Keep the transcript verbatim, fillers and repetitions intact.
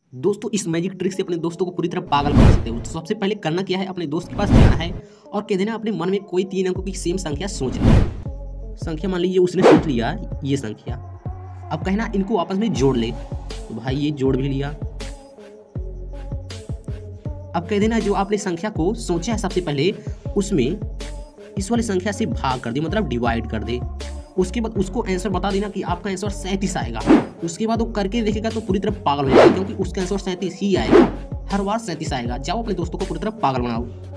दोस्तों इस magic trick से अपने दोस्तों को पूरी तरह पागल बना सकते हो। तो सबसे पहले करना क्या है, अपने दोस्त के पास जाना है और कह देना अपने मन में कोई तीन अंकों की सेम संख्या सोच ली। संख्या मान लीजिए उसने सोच लिया ये संख्या, अब कहना इनको आपस में जोड़ ले। तो भाई ये जोड़ भी लिया। अब कह देना जो आपने संख्या को सोचा है सबसे पहले उसमें इस वाली संख्या से भाग कर दे, मतलब डिवाइड कर दे। उसके बाद उसको आंसर बता देना कि आपका आंसर सैंतीस आएगा। उसके बाद वो करके देखेगा तो पूरी तरह पागल हो जाएगा, क्योंकि उसका आंसर सैंतीस ही आएगा, हर बार सैंतीस आएगा। जाओ अपने दोस्तों को पूरी तरह पागल बनाओ।